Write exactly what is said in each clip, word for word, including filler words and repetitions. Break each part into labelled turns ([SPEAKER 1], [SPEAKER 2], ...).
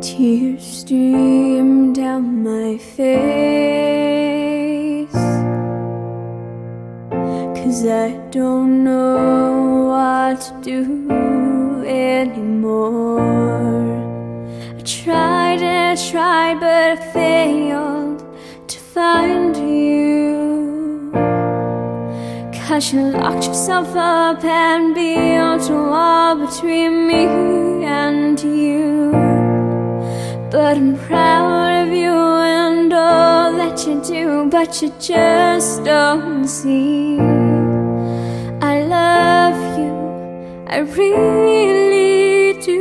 [SPEAKER 1] Tears stream down my face, 'cause I don't know what to do anymore. I tried and I tried, but I failed to find you, 'cause you locked yourself up and built a wall between me and you. But I'm proud of you and all that you do, but you just don't see. I love you, I really do.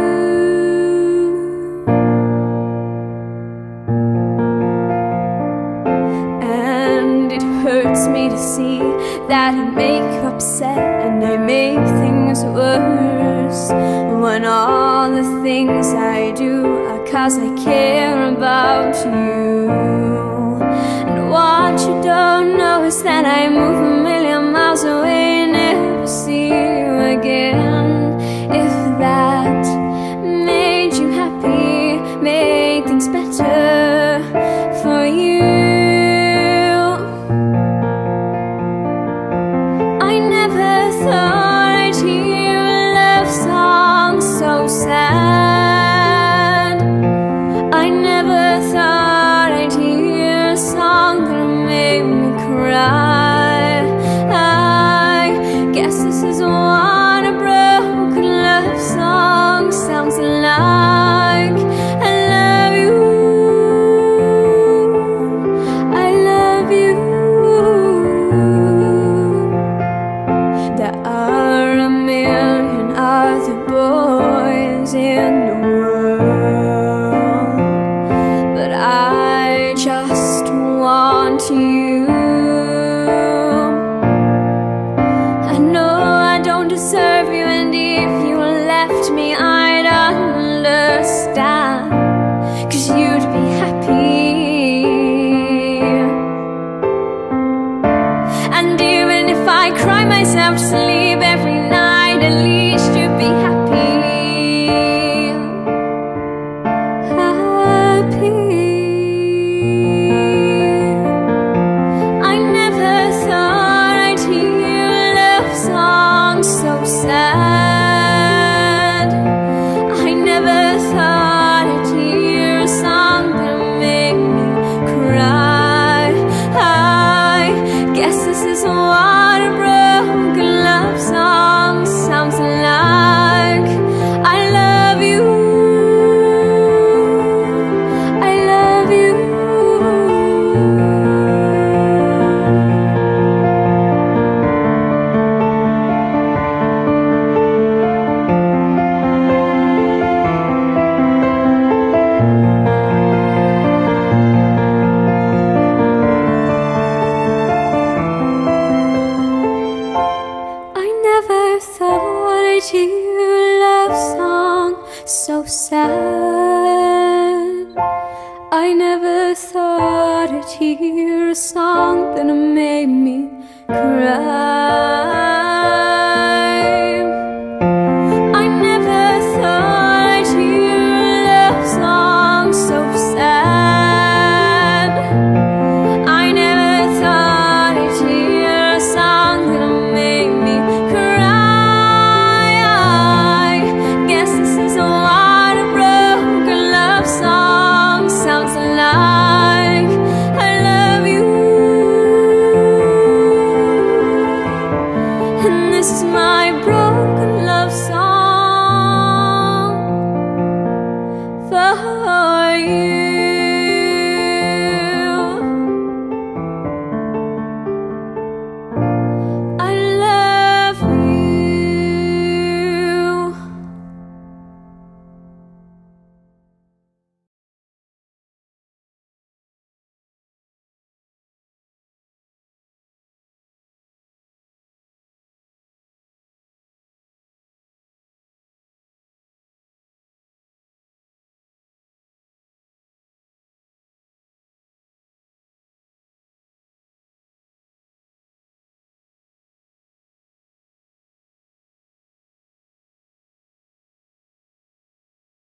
[SPEAKER 1] And it hurts me to see that I make you upset and I make things worse, when all the things I do are 'cause I care about you. And what you don't know is that I move a million miles away and never see you again. If that made you happy, make things better for you. I never thought I'd hear a love song so sad. I never thought I'd hear a song that made me cry. I guess this is what a broken love song sounds like. I love you, I love you. There are a million other boys in the world, but I just want you. I know I don't deserve you, and if you left me I'd understand, 'cause you'd be happy. And even if I cry myself to sleep every night, at least you'd be happy. Happy. I never thought I'd hear a love song so sad. I never thought I'd hear a song that made me cry. I guess this is what a broken love song sounds like. I love you, I love you. I never thought I'd hear a love song so sad. I never thought I'd hear a song that made me cry.